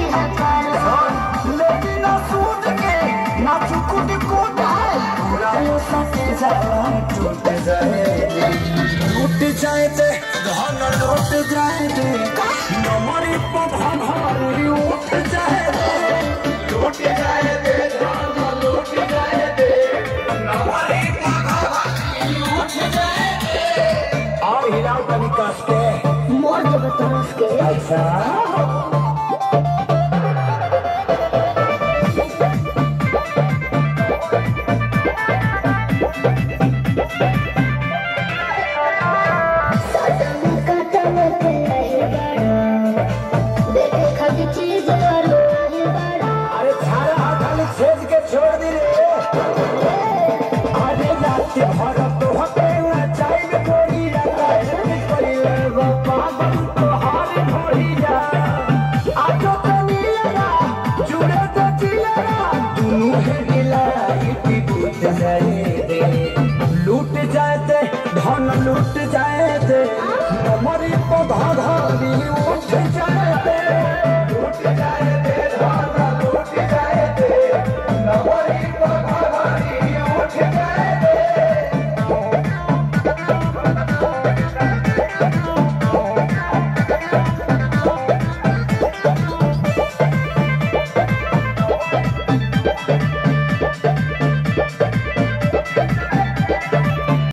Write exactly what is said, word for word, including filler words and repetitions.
है कर लेकिन सूट के ना चुकुट कूट पूरा सके जाए टूट जाए टूट जाए दे धन लौट जाए दे नमरी पधन हमारी उठ जाए दे टूट जाए दे धन लौट जाए दे नमरी पधन हमारी उठ जाए दे और हिलाओ कभी कस के मोर जब तरस के अच्छा छोड़ दी रे अरे रात भर